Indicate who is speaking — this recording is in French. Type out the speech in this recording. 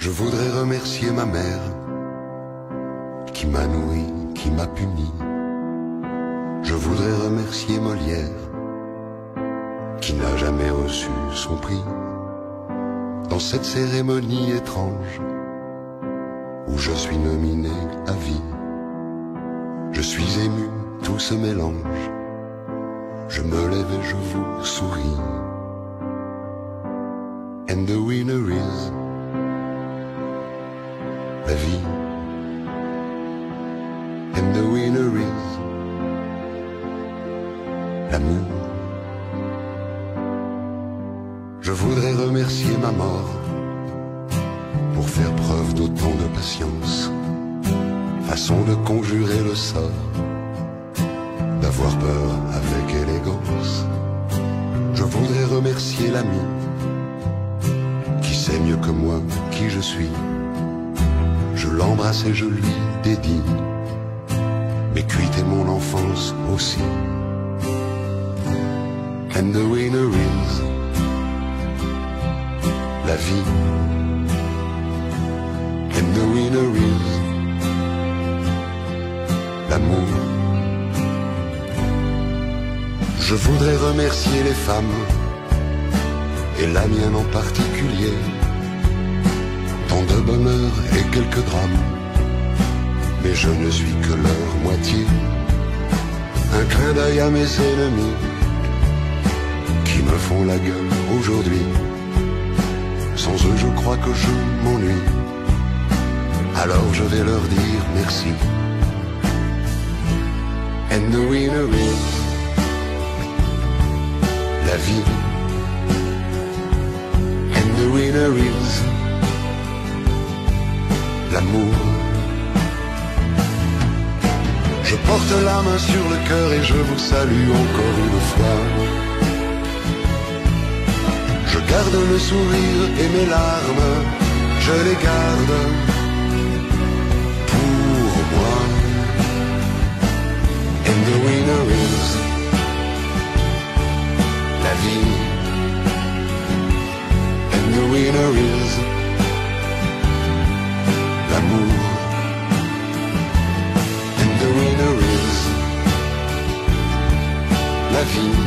Speaker 1: Je voudrais remercier ma mère qui m'a nourri, qui m'a puni. Je voudrais remercier Molière qui n'a jamais reçu son prix. Dans cette cérémonie étrange où je suis nominé à vie, je suis ému, tout se mélange. Je me lève et je vous souris. And the winner is la vie. And the winner is l'amour. Je voudrais remercier ma mort pour faire preuve d'autant de patience, façon de conjurer le sort, d'avoir peur avec élégance. Je voudrais remercier l'ami qui sait mieux que moi qui je suis. Je l'embrasse et je lui dédie mes cuites et mon enfance aussi. And the winner is la vie. And the winner is l'amour. Je voudrais remercier les femmes, et la mienne en particulier, tant de bonheur et quelques drames, mais je ne suis que leur moitié. Un clin d'œil à mes ennemis qui me font la gueule aujourd'hui. Sans eux je crois que je m'ennuie, alors je vais leur dire merci. And the winner is la vie. And the winner is l'amour. Je porte la main sur le cœur et je vous salue encore une fois. Je garde le sourire et mes larmes, je les garde pour moi. And the winner is la vie. And the winner is l'amour. And the winner is la vie.